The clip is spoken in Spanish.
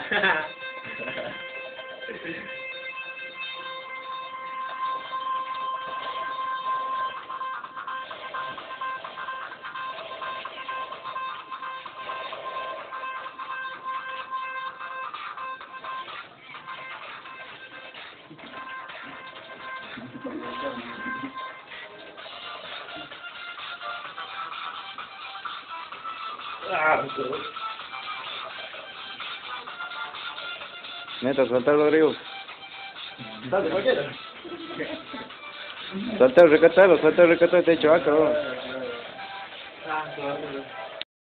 Neta, suelta el Rodrigo. Dale, cualquiera. Suelta el recatado, te he dicho, cabrón. Ah, claro.